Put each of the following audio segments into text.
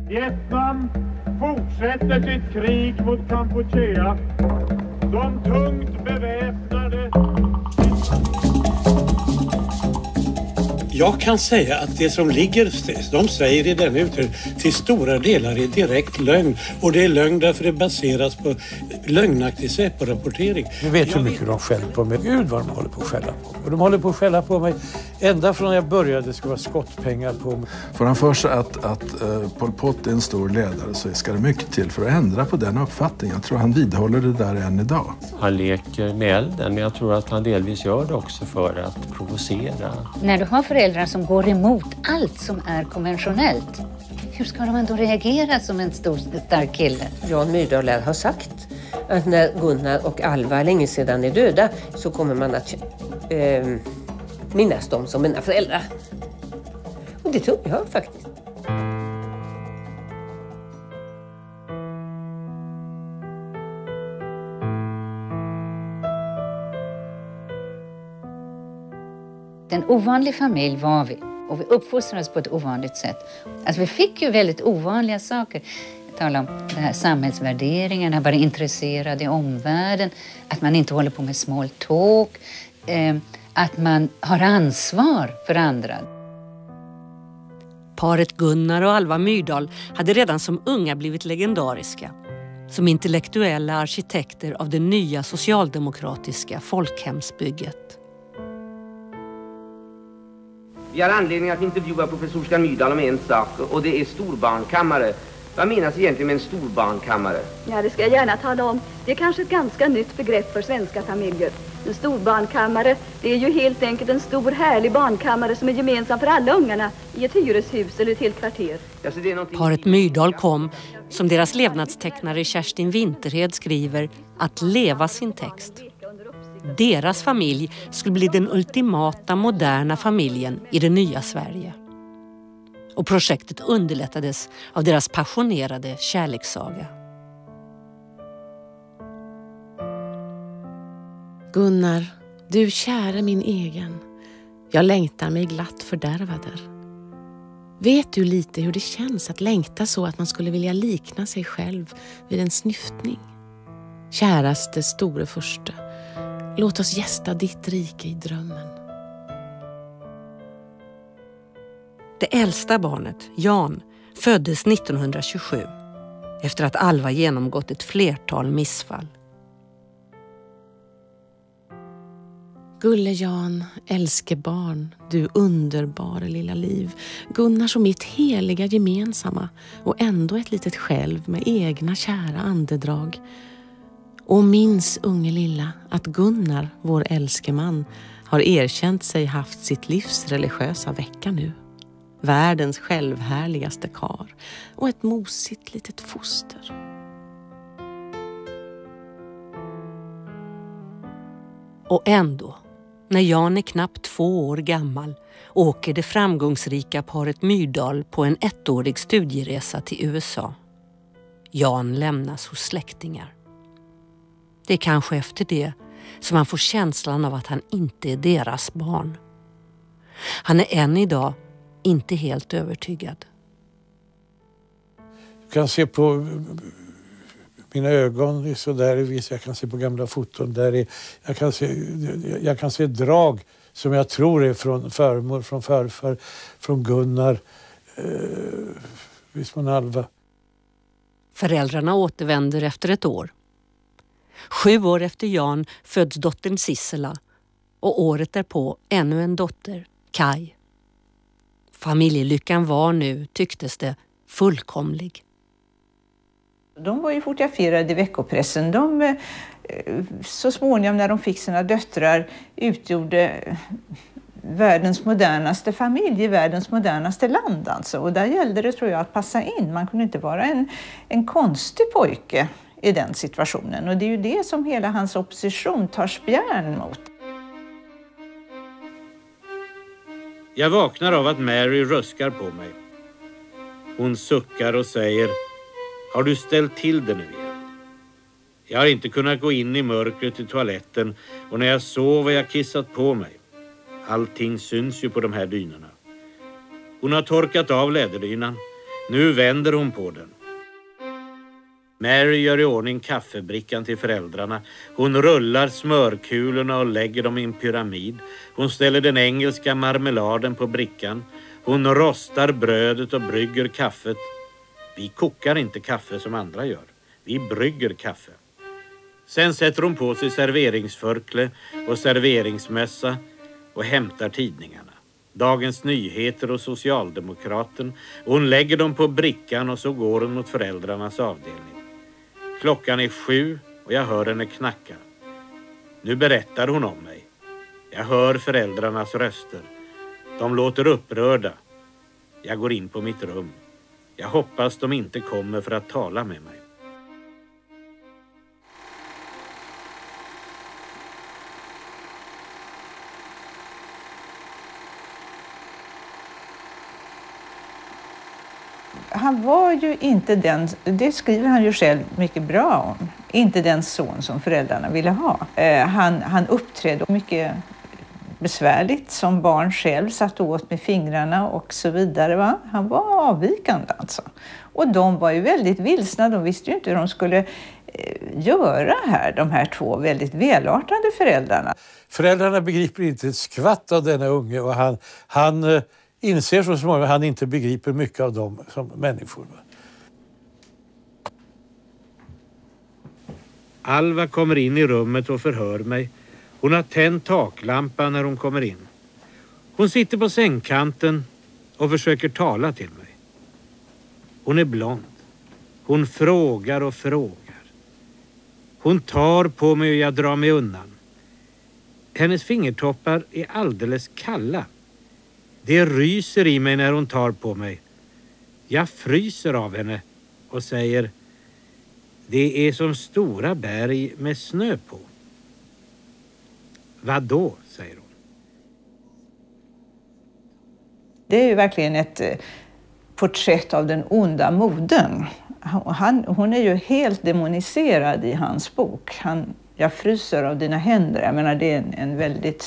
Vietnam fortsätter sitt krig mot Kampuchea. De tungt beväpnade... Jag kan säga att det som ligger, de säger i den utredningen, till stora delar är direkt lögn. Och det är lögn därför det baseras på lögnaktig Säpo-rapportering. Du vet hur mycket de skäller på mig. Gud vad de håller på att skälla på mig. Och de håller på att skälla på mig ända från när jag började. Det ska vara skottpengar på mig. Får han för sig att Pol Pot är en stor ledare så ska det mycket till för att ändra på den uppfattningen. Jag tror han vidhåller det där än idag. Han leker med elden, men jag tror att han delvis gör det också för att provocera. När du har föräldrar som går emot allt som är konventionellt, hur ska de då reagera som en stor stark kille? Jan Myrdal har sagt att när Gunnar och Alva länge sedan är döda så kommer man att minnas dem som mina föräldrar. Och det tror jag faktiskt. En ovanlig familj var vi. Och vi uppfostrades på ett ovanligt sätt. Alltså vi fick ju väldigt ovanliga saker. Jag talar om den här samhällsvärderingen, att vara intresserad i omvärlden. Att man inte håller på med small talk. Att man har ansvar för andra. Paret Gunnar och Alva Myrdal hade redan som unga blivit legendariska. Som intellektuella arkitekter av det nya socialdemokratiska folkhemsbygget. Vi har anledning att intervjua professor Myrdal om en sak, och det är storbarnkammare. Vad menas egentligen med en storbarnkammare? Ja, det ska jag gärna tala om. Det är kanske ett ganska nytt begrepp för svenska familjer. En storbarnkammare, det är ju helt enkelt en stor härlig barnkammare som är gemensam för alla ungarna i ett hyreshus eller ett helt kvarter. Ja, så det är Paret Myrdal kom, som deras levnadstecknare Kerstin Winterhed skriver, att leva sin text. Deras familj skulle bli den ultimata moderna familjen i det nya Sverige. Och projektet underlättades av deras passionerade kärlekssaga. Gunnar, du käre min egen, jag längtar mig glatt fördärvader. Vet du lite hur det känns att längta så att man skulle vilja likna sig själv vid en snyftning? Käraste store förste, låt oss gästa ditt rike i drömmen. Det äldsta barnet, Jan, föddes 1927 efter att Alva genomgått ett flertal missfall. Gulle Jan, älske barn, du underbara lilla liv. Gunnars och mitt heliga gemensamma och ändå ett litet själv med egna kära andedrag. Och minns unge lilla att Gunnar, vår älskeman, har erkänt sig haft sitt livs religiösa vecka nu. Världens självhärligaste kar och ett mosigt litet foster. Och ändå, när Jan är knappt 2 år gammal, åker det framgångsrika paret Myrdal på en 1-årig studieresa till USA. Jan lämnas hos släktingar. Det är kanske efter det som han får känslan av att han inte är deras barn. Han är än idag inte helt övertygad. Du kan se på mina ögon så där, jag kan se på gamla foton där jag kan se drag som jag tror är från farmor, från farfar, från Gunnar, från Alva. Föräldrarna återvänder efter ett år. 7 år efter Jan föds dottern Sissela och året därpå ännu en dotter, Kai. Familjelyckan var nu, tycktes det, fullkomlig. De var ju fotograferade i veckopressen. De, så småningom när de fick sina döttrar, utgjorde världens modernaste familj i världens modernaste land. Alltså. Och där gällde det, tror jag, att passa in. Man kunde inte vara en konstig pojke i den situationen. Och det är ju det som hela hans opposition tar spjärn mot. Jag vaknar av att Mary röskar på mig. Hon suckar och säger: har du ställt till det nu igen? Jag har inte kunnat gå in i mörkret i toaletten och när jag sov har jag kissat på mig. Allting syns ju på de här dynorna. Hon har torkat av läderdynan. Nu vänder hon på den. Mary gör i ordning kaffebrickan till föräldrarna. Hon rullar smörkulorna och lägger dem i en pyramid. Hon ställer den engelska marmeladen på brickan. Hon rostar brödet och brygger kaffet. Vi kokar inte kaffe som andra gör. Vi brygger kaffe. Sen sätter hon på sig serveringsförkle och serveringsmössa och hämtar tidningarna. Dagens Nyheter och Socialdemokraten. Hon lägger dem på brickan och så går hon mot föräldrarnas avdelning. Klockan är 7 och jag hör henne knacka. Nu berättar hon om mig. Jag hör föräldrarnas röster. De låter upprörda. Jag går in på mitt rum. Jag hoppas de inte kommer för att tala med mig. Han var ju inte den, det skriver han ju själv mycket bra om, inte den son som föräldrarna ville ha. Han uppträdde mycket besvärligt som barn själv, satt åt med fingrarna och så vidare. Va? Han var avvikande alltså. Och de var ju väldigt vilsna, de visste ju inte hur de skulle göra här, de här två väldigt välartade föräldrarna. Föräldrarna begriper inte ett skvatt av denna unge och han inser så småningom att han inte begriper mycket av dem som människor. Alva kommer in i rummet och förhör mig. Hon har tänt taklampan när hon kommer in. Hon sitter på sängkanten och försöker tala till mig. Hon är blond. Hon frågar och frågar. Hon tar på mig och jag drar mig undan. Hennes fingertoppar är alldeles kalla. Det ryser i mig när hon tar på mig. Jag fryser av henne och säger: det är som stora berg med snö på. Vad då, säger hon. Det är ju verkligen ett porträtt av den onda modern. Hon är ju helt demoniserad i hans bok. Jag fryser av dina händer. Jag menar, det är en väldigt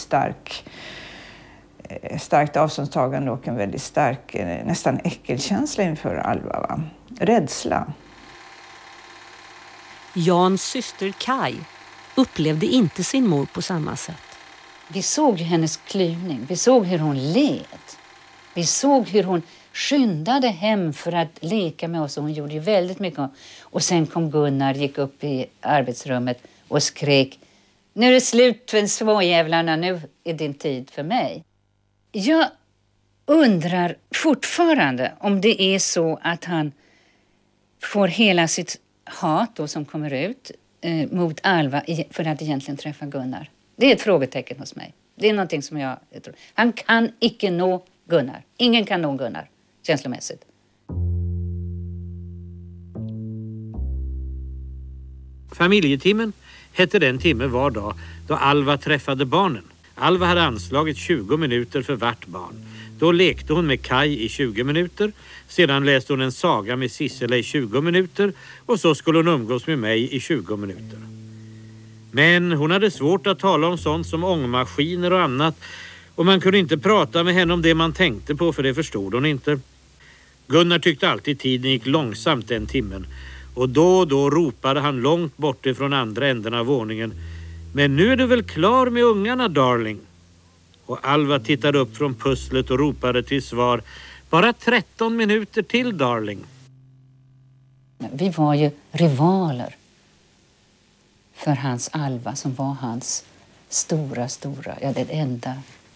starkt avståndstagande och en väldigt stark, nästan äckelkänsla inför Alva. Va? Rädsla. Jans syster Kaj upplevde inte sin mor på samma sätt. Vi såg hennes klyvning. Vi såg hur hon led. Vi såg hur hon skyndade hem för att leka med oss. Och hon gjorde ju väldigt mycket. Och sen kom Gunnar, gick upp i arbetsrummet och skrek: nu är det slut för småjävlarna, nu är din tid för mig. Jag undrar fortfarande om det är så att han får hela sitt hat då som kommer ut mot Alva för att egentligen träffa Gunnar. Det är ett frågetecken hos mig. Det är någonting som jag tror. Han kan icke nå Gunnar. Ingen kan nå Gunnar känslomässigt. Familjetimmen hette den timme var dag då Alva träffade barnen. Alva hade anslagit 20 minuter för vart barn. Då lekte hon med Kaj i 20 minuter. Sedan läste hon en saga med Sissela i 20 minuter. Och så skulle hon umgås med mig i 20 minuter. Men hon hade svårt att tala om sånt som ångmaskiner och annat. Och man kunde inte prata med henne om det man tänkte på, för det förstod hon inte. Gunnar tyckte alltid tiden gick långsamt den timmen. Och då ropade han långt bort ifrån andra änden av våningen: men nu är du väl klar med ungarna, darling? Och Alva tittade upp från pusslet och ropade till svar: bara 13 minuter till, darling. Vi var ju rivaler för hans Alva som var hans stora, det enda.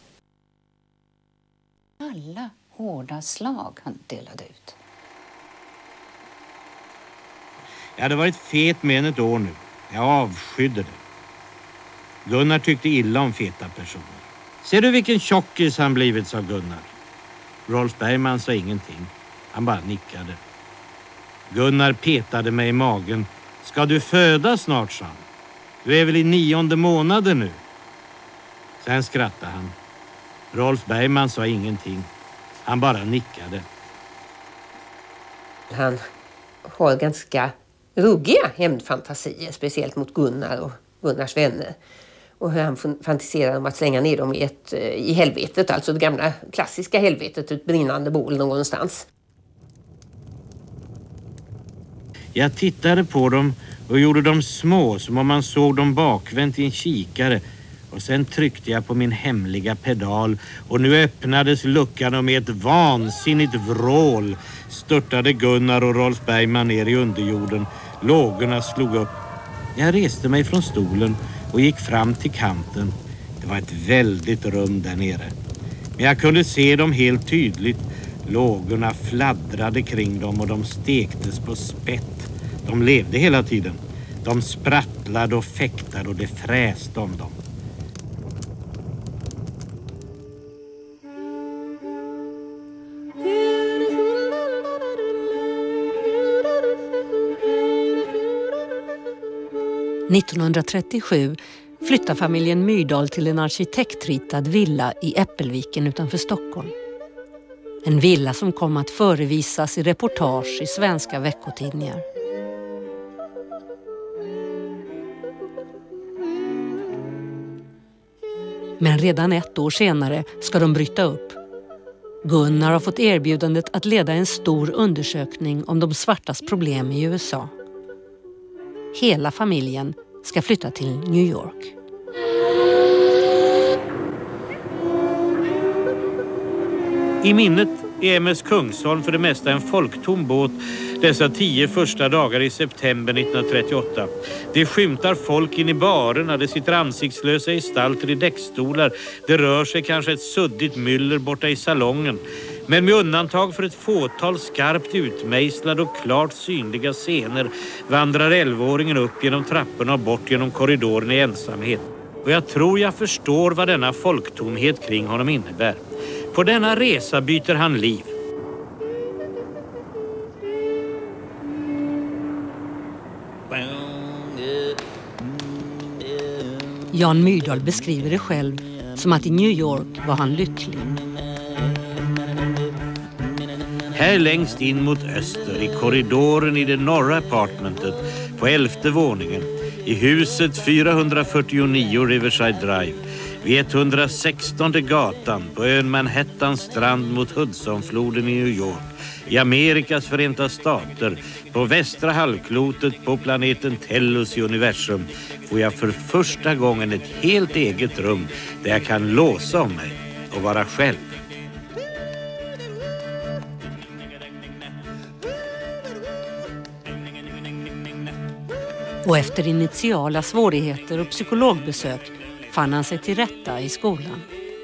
Alla hårda slag han delade ut. Jag hade varit fet med ett år nu. Jag avskydde det. Gunnar tyckte illa om feta personer. Ser du vilken tjockis han blivit, sa Gunnar. Rolf Bergman sa ingenting. Han bara nickade. Gunnar petade mig i magen. Ska du föda snart, sa han. Du är väl i 9:e månaden nu? Sen skrattade han. Rolf Bergman sa ingenting. Han bara nickade. Han har ganska ruggiga hämndfantasier, speciellt mot Gunnar och Gunnars vänner. Och hur han fantiserar om att slänga ner dem i helvetet, alltså det gamla klassiska helvetet, ett brinnande bål någonstans. Jag tittade på dem och gjorde dem små som om man såg dem bakvänt i en kikare. Och sen tryckte jag på min hemliga pedal och nu öppnades luckan och med ett vansinnigt vrål störtade Gunnar och Rolf Bergman ner i underjorden. Lågorna slog upp. Jag reste mig från stolen och gick fram till kanten. Det var ett väldigt rum där nere. Men jag kunde se dem helt tydligt. Lågorna fladdrade kring dem och de stektes på spett. De levde hela tiden. De sprattlade och fäktade och det fräste om dem. –1937 flyttar familjen Myrdal till en arkitektritad villa i Äppelviken utanför Stockholm. En villa som kom att förevisas i reportage i svenska veckotidningar. Men redan ett år senare ska de bryta upp. Gunnar har fått erbjudandet att leda en stor undersökning om de svartas problem i USA. Hela familjen ska flytta till New York. I minnet är MS Kungsholm för det mesta en folktom båt dessa 10 första dagar i september 1938. Det skymtar folk in i barerna, det sitter ansiktslösa gestalter i däckstolar, det rör sig kanske ett suddigt myller borta i salongen. Men med undantag för ett fåtal skarpt utmejslade och klart synliga scener vandrar 11-åringen upp genom trapporna och bort genom korridoren i ensamhet. Och jag tror jag förstår vad denna folktomhet kring honom innebär. På denna resa byter han liv. Jan Myrdal beskriver det själv som att i New York var han lycklig. Här längst in mot öster i korridoren i det norra apartmentet på 11:e våningen i huset 449 Riverside Drive vid 116:e gatan på ön Manhattans strand mot Hudsonfloden i New York i Amerikas förenta stater på västra halvklotet på planeten Tellus i universum får jag för första gången ett helt eget rum där jag kan låsa om mig och vara själv. Och efter initiala svårigheter och psykologbesök fann han sig till rätta i skolan.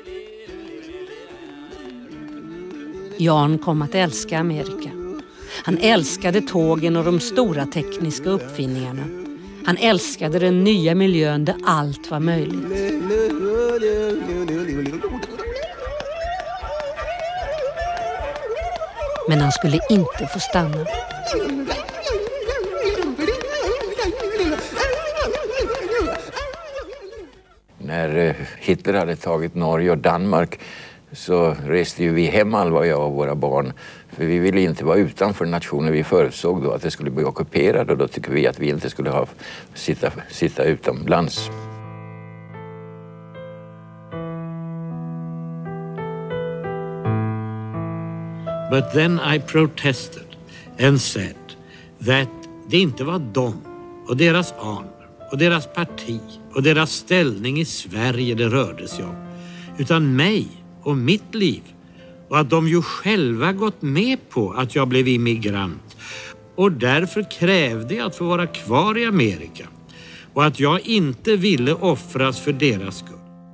Jan kom att älska Amerika. Han älskade tågen och de stora tekniska uppfinningarna. Han älskade den nya miljön där allt var möjligt. Men han skulle inte få stanna. När Hitler hade tagit Norge och Danmark så reste ju vi hem alla, jag och våra barn. För vi ville inte vara utanför nationen. Vi förutsåg då att det skulle bli ockuperad och då tycker vi att vi inte skulle sitta utomlands. But then I protested and said that det inte var de och deras aner och deras parti och deras ställning i Sverige det rörde sig om, utan mig och mitt liv, och att de ju själva gått med på att jag blev immigrant och därför krävde jag att få vara kvar i Amerika och att jag inte ville offras för deras skull.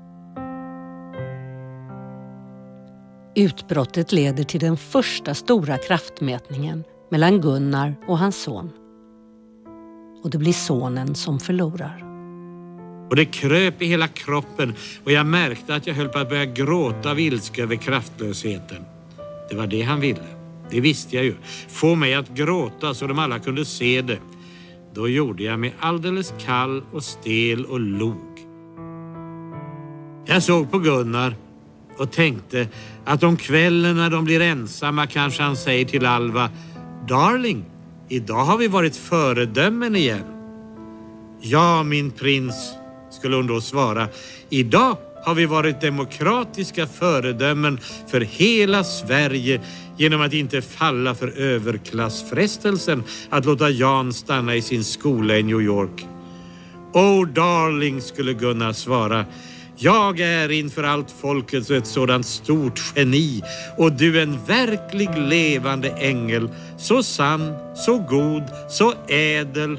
Utbrottet leder till den första stora kraftmätningen mellan Gunnar och hans son. Och det blir sonen som förlorar. Och det kröp i hela kroppen och jag märkte att jag höll på att börja gråta av ilska över kraftlösheten. Det var det han ville. Det visste jag ju. Få mig att gråta så de alla kunde se det. Då gjorde jag mig alldeles kall och stel och log. Jag såg på Gunnar och tänkte att om kvällen när de blir ensamma kanske han säger till Alva: Darling, idag har vi varit föredömen igen. Ja, min prins, skulle hon då svara. Idag har vi varit demokratiska föredömen för hela Sverige genom att inte falla för överklassfrestelsen att låta Jan stanna i sin skola i New York. Oh darling, skulle Gunnar svara. Jag är inför allt folket ett sådant stort geni och du en verklig levande ängel. Så sann, så god, så ädel.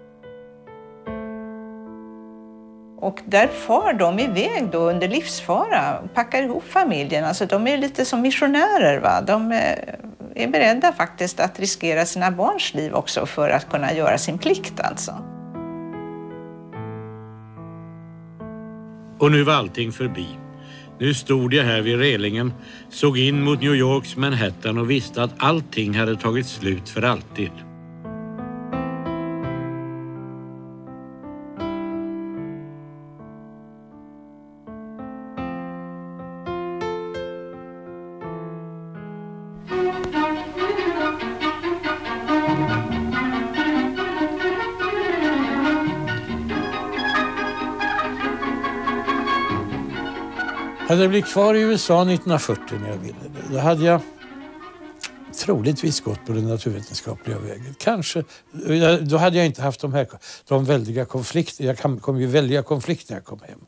Och där far de iväg då under livsfara, packar ihop familjen. Alltså de är lite som missionärer, va? De är beredda faktiskt att riskera sina barns liv också för att kunna göra sin plikt alltså. Och nu var allting förbi. Nu stod jag här vid relingen, såg in mot New Yorks Manhattan och visste att allting hade tagit slut för alltid. Hade jag blivit kvar i USA 1940 när jag ville det, då hade jag troligtvis gått på den naturvetenskapliga vägen. Kanske, då hade jag inte haft de väldiga konflikter. Jag kom ju välja konflikter när jag kom hem.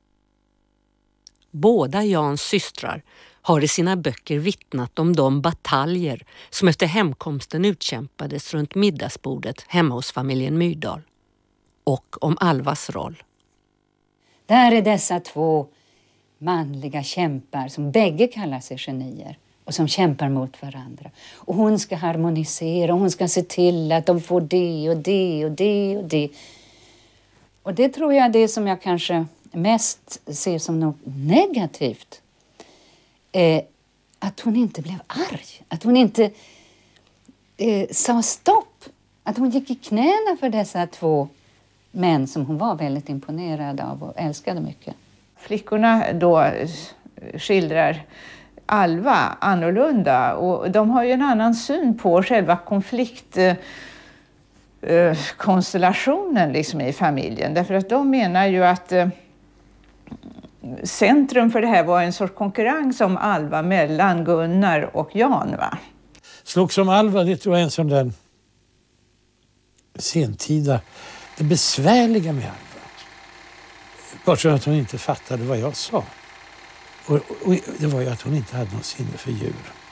Båda Jans systrar har i sina böcker vittnat om de bataljer som efter hemkomsten utkämpades runt middagsbordet hemma hos familjen Myrdal. Och om Alvas roll. Där är dessa två manliga kämpar som bägge kallar sig genier och som kämpar mot varandra. Och hon ska harmonisera och hon ska se till att de får det och det och det och det. Och det tror jag är det som jag kanske mest ser som något negativt. Att hon inte blev arg. Att hon inte sa stopp. Att hon gick i knäna för dessa två män som hon var väldigt imponerad av och älskade mycket. Flickorna då skildrar Alva annorlunda och de har ju en annan syn på själva konfliktkonstellationen liksom i familjen. Därför att de menar ju att centrum för det här var en sorts konkurrens om Alva mellan Gunnar och Jan, va? Slogs om Alva, det tror jag är en sån där sentida, det besvärliga med Alva. Bara så att hon inte fattade vad jag sa. Och det var ju att hon inte hade någon sinne för djur.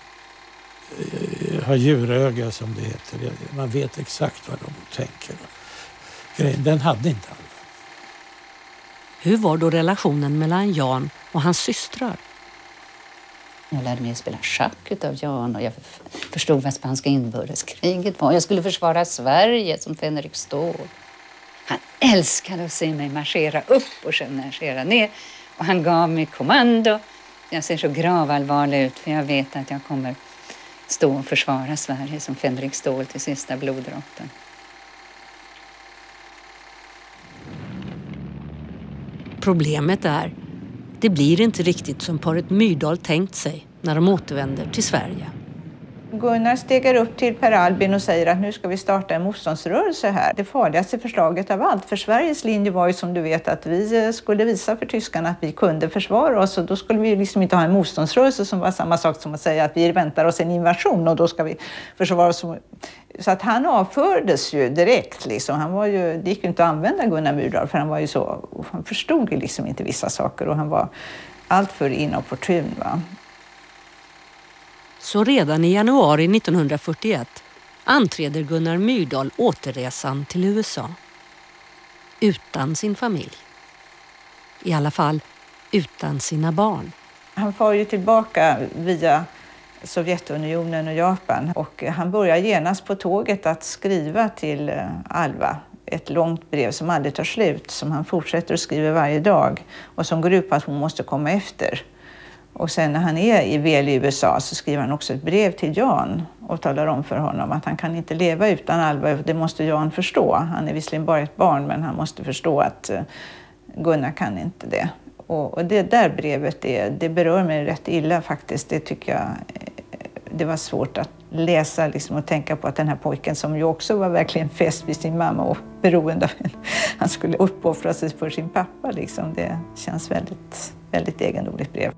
Har djuröga som det heter. Man vet exakt vad de tänker. Den hade inte Alva. Hur var då relationen mellan Jan och hans systrar? Jag lärde mig att spela schack utav Jan och jag förstod vad spanska inbördeskriget var. Jag skulle försvara Sverige som Fänrik Ståhl. Han älskade att se mig marschera upp och sen marschera ner. Och han gav mig kommando. Jag ser så gravallvarlig ut för jag vet att jag kommer stå och försvara Sverige som Fänrik Ståhl till sista bloddroppen. Problemet är, det blir inte riktigt som paret Myrdal tänkt sig när de återvänder till Sverige. Gunnar stegar upp till Per Albin och säger att nu ska vi starta en motståndsrörelse här. Det farligaste förslaget av allt. För Sveriges linje var ju som du vet att vi skulle visa för tyskarna att vi kunde försvara oss. Och då skulle vi liksom inte ha en motståndsrörelse som var samma sak som att säga att vi väntar oss en invasion och då ska vi försvara oss. Så att han avfördes ju direkt. Liksom. Det gick ju inte att använda Gunnar Myrdal för han var ju så, han förstod ju liksom inte vissa saker och han var alltför inopportun, va. Så redan i januari 1941 anträder Gunnar Myrdal återresan till USA. Utan sin familj. I alla fall utan sina barn. Han får ju tillbaka via Sovjetunionen och Japan. Och han börjar genast på tåget att skriva till Alva. Ett långt brev som aldrig tar slut. Som han fortsätter att skriva varje dag. Och som går ut på att hon måste komma efter. Och sen när han är väl i USA så skriver han också ett brev till Jan och talar om för honom att han kan inte leva utan Alva. Det måste Jan förstå. Han är visserligen bara ett barn men han måste förstå att Gunnar kan inte det. Och det där brevet, det berör mig rätt illa faktiskt. Det tycker jag det var svårt att läsa liksom, och tänka på att den här pojken som ju också var verkligen fäst vid sin mamma och beroende av henne, han skulle uppoffra sig för sin pappa. Liksom. Det känns väldigt, väldigt egendomligt brev.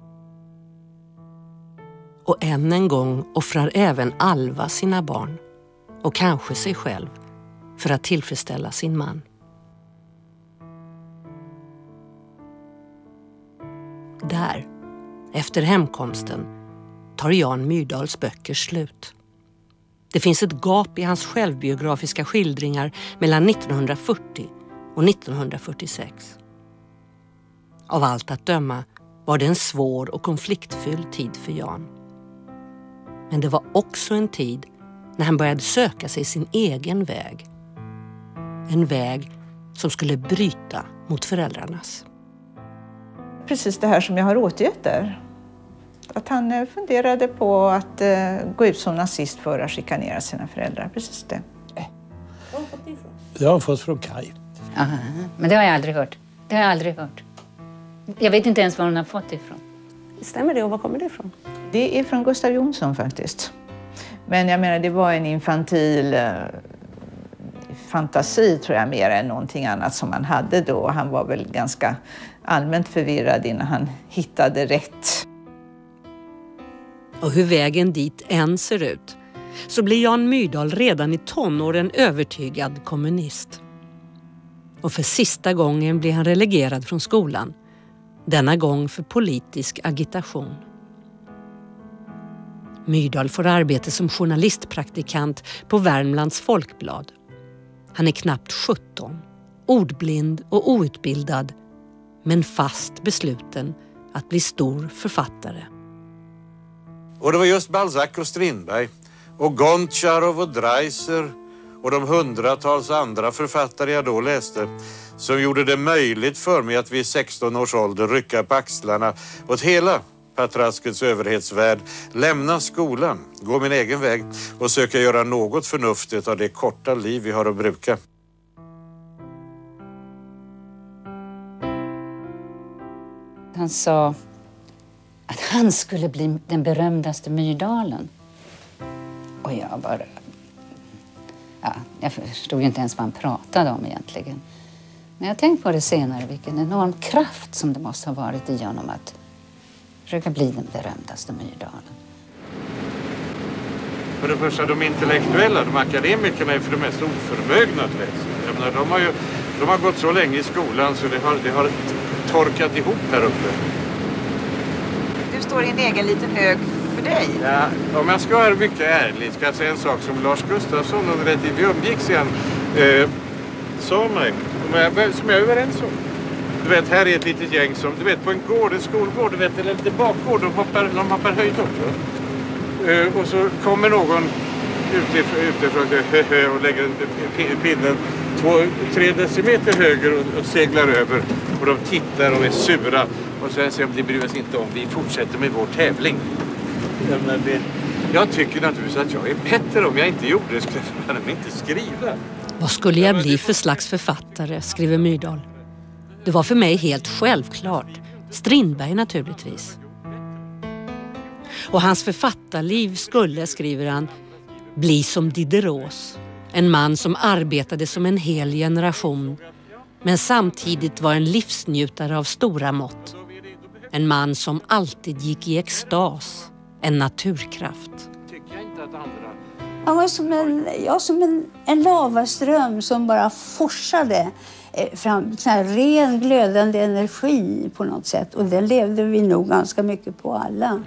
Och än en gång offrar även Alva sina barn och kanske sig själv för att tillfredsställa sin man. Där, efter hemkomsten, tar Jan Myrdals böcker slut. Det finns ett gap i hans självbiografiska skildringar mellan 1940 och 1946. Av allt att döma var det en svår och konfliktfylld tid för Jan. Men det var också en tid när han började söka sig sin egen väg. En väg som skulle bryta mot föräldrarnas. Precis det här som jag har återgett där. Att han funderade på att gå ut som nazist för att chikanera sina föräldrar. Precis det. Det har jag fått från Kaj. Aha, men det har jag aldrig hört. Det har jag aldrig hört. Jag vet inte ens var hon har fått det ifrån. Stämmer det och var kommer det ifrån? Det är från Gustav Jonsson faktiskt. Men jag menar det var en infantil fantasi tror jag mer än någonting annat som han hade då. Han var väl ganska allmänt förvirrad innan han hittade rätt. Och hur vägen dit än ser ut så blir Jan Myrdal redan i tonåren övertygad kommunist. Och för sista gången blir han relegerad från skolan. Denna gång för politisk agitation. Myrdal får arbete som journalistpraktikant på Värmlands Folkblad. Han är knappt 17, ordblind och outbildad, men fast besluten att bli stor författare. Och det var just Balzac och Strindberg och Gontcharov och Dreiser och de hundratals andra författare jag då läste som gjorde det möjligt för mig att vid 16 års ålder rycka på axlarna åt hela patraskets överhetsvärld, lämna skolan, gå min egen väg och söka göra något förnuftigt av det korta liv vi har att bruka. Han sa att han skulle bli den berömdaste Myrdalen. Och jag bara... Ja, jag förstod inte ens vad han pratade om egentligen. Men jag har tänkt på det senare, vilken enorm kraft som det måste ha varit i honom att försöka bli den berömdaste Myrdalen. För det första, de intellektuella, de akademikerna är för det mest oförmögna att läsa. Jag menar, de har gått så länge i skolan så det har torkat ihop här uppe. Du står i en egen liten hög för dig. Ja, om jag ska vara mycket ärlig ska jag säga en sak som Lars Gustafsson under det tid vi umgicks igen sa mig, som jag är överens om. Du vet, här är ett litet gäng som, du vet, på en gård, en skolgård, du vet, eller lite bakgård, de hoppar höjt också. Och så kommer någon utifrån och lägger pinnen 2-3 decimeter höger och seglar över. Och de tittar och är sura. Och så säger de, det bryr oss inte om, vi fortsätter med vår tävling. Jag tycker naturligtvis att jag är bättre om jag inte gjorde det, skulle jag inte skriva. Vad skulle jag bli för slags författare, skriver Myrdal. Det var för mig helt självklart. Strindberg naturligtvis. Och hans författarliv skulle, skriver han, bli som Diderot. En man som arbetade som en hel generation, men samtidigt var en livsnjutare av stora mått. En man som alltid gick i extas, en naturkraft. Han var som en lavaström som bara forsade fram, sån här ren glödande energi på något sätt. Och den levde vi nog ganska mycket på alla.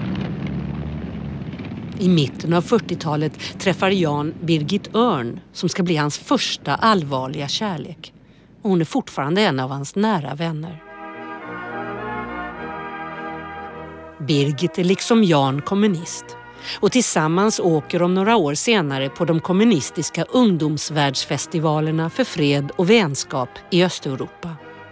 I mitten av 40-talet träffar Jan Birgit Örn som ska bli hans första allvarliga kärlek. Och hon är fortfarande en av hans nära vänner. Birgit är liksom Jan kommunist. Och tillsammans åker de några år senare på de kommunistiska ungdomsvärldsfestivalerna för fred och vänskap i Östeuropa.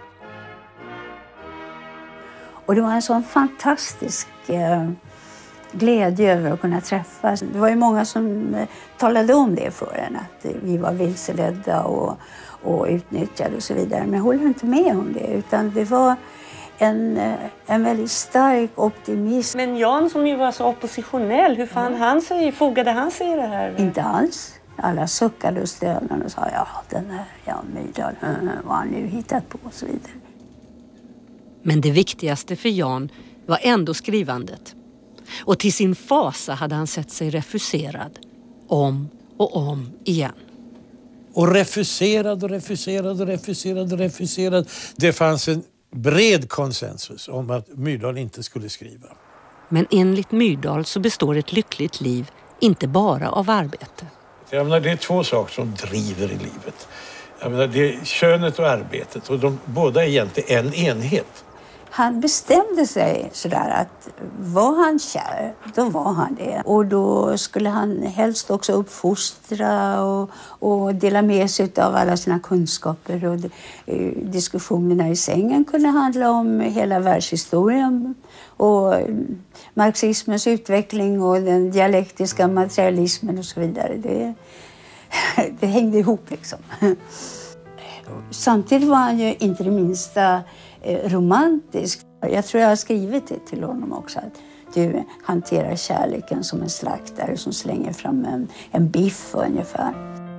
Och det var en sån fantastisk glädje över att kunna träffas. Det var ju många som talade om det för en, att vi var vilseledda och utnyttjade och så vidare. Men jag håller inte med om det, utan det var en väldigt stark optimism. Men Jan som ju var så oppositionell, hur fan han sig, fogade han sig i det här? Inte alls. Alla suckade och stönade och sa ja, den här Jan Myrdal, vad han nu hittat på och så vidare. Men det viktigaste för Jan var ändå skrivandet. Och till sin fasa hade han sett sig refuserad om och om igen. Och refuserad och refuserad och refuserad och refuserad. Det fanns en bred konsensus om att Myrdal inte skulle skriva. Men enligt Myrdal så består ett lyckligt liv inte bara av arbete. Jag menar, det är två saker som driver i livet. Jag menar, det är könet och arbetet, och de båda är egentligen en enhet. Han bestämde sig sådär att var han kär, då var han det. Och då skulle han helst också uppfostra och dela med sig av alla sina kunskaper. Och diskussionerna i sängen kunde handla om hela världshistorien och marxismens utveckling och den dialektiska materialismen och så vidare. Det hängde ihop liksom. Samtidigt var han ju inte det minsta romantisk. Jag tror jag har skrivit det till honom också, att du hanterar kärleken som en slaktare som slänger fram en biff ungefär.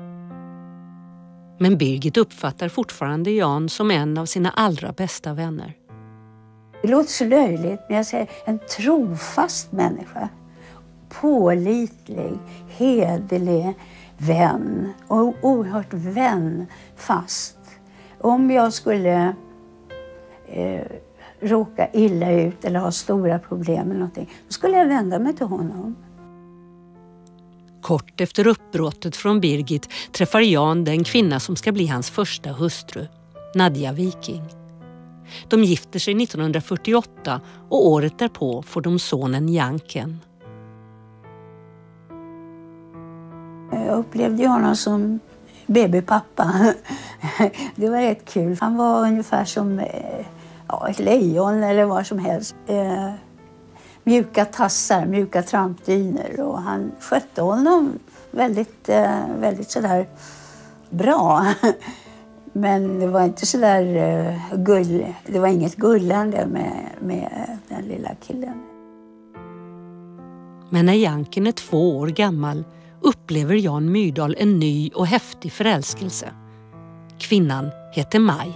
Men Birgit uppfattar fortfarande Jan som en av sina allra bästa vänner. Det låter så löjligt, men jag säger en trofast människa. Pålitlig, hederlig vän och oerhört vänfast. Om jag skulle råka illa ut eller ha stora problem eller någonting, då skulle jag vända mig till honom. Kort efter uppbrottet från Birgit träffar Jan den kvinna som ska bli hans första hustru, Nadja Viking. De gifter sig 1948 och året därpå får de sonen Janken. Jag upplevde honom som babypappa. Det var rätt kul. Han var ungefär som ett lejon eller vad som helst. Mjuka tassar, mjuka trampdyner, och han skötte honom väldigt, väldigt sådär bra. Men det var inte sådär det var inget gullande med den lilla killen. Men när Janken är 2 år gammal upplever Jan Myrdal en ny och häftig förälskelse. Kvinnan heter Maj.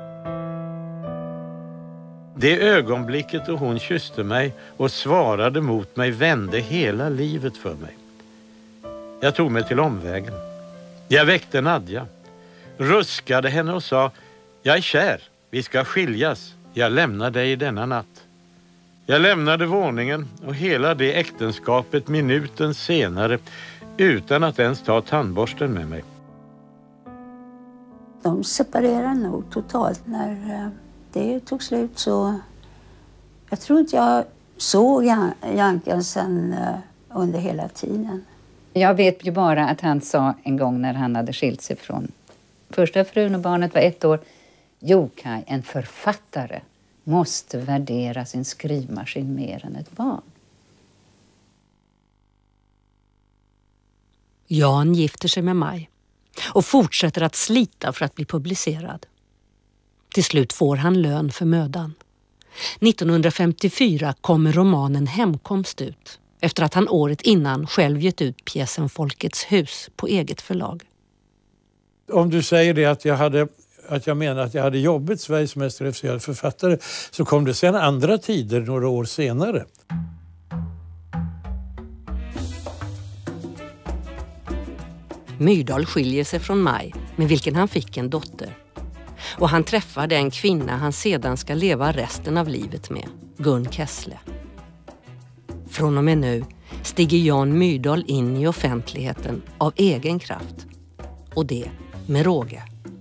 Det ögonblicket då hon kysste mig och svarade mot mig vände hela livet för mig. Jag tog mig till omvägen. Jag väckte Nadja, ruskade henne och sa: jag är kär, vi ska skiljas, jag lämnar dig denna natt. Jag lämnade våningen och hela det äktenskapet minuten senare utan att ens ta tandborsten med mig. De separerade nog totalt när det tog slut, så jag tror inte jag såg Janken sen under hela tiden. Jag vet ju bara att han sa en gång när han hade skilt sig från första frun och barnet var 1 år: Jo Kaj, en författare måste värdera sin skrivmaskin mer än ett barn. Jan gifter sig med Maj och fortsätter att slita för att bli publicerad. Till slut får han lön för mödan. 1954 kommer romanen Hemkomst ut, efter att han året innan själv gett ut pjäsen Folkets hus på eget förlag. Om du säger det att jag menar att jag hade jobbat Sveriges mest refuserade författare, så kom det sen andra tider några år senare. Myrdal skiljer sig från Maj, med vilken han fick en dotter. Och han träffar den kvinna han sedan ska leva resten av livet med, Gun Kessle. Från och med nu stiger Jan Myrdal in i offentligheten av egen kraft. Och det med råge.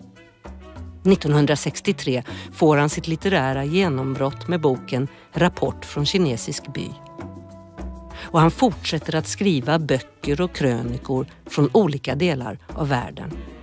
1963 får han sitt litterära genombrott med boken Rapport från kinesisk by. Och han fortsätter att skriva böcker och krönikor från olika delar av världen.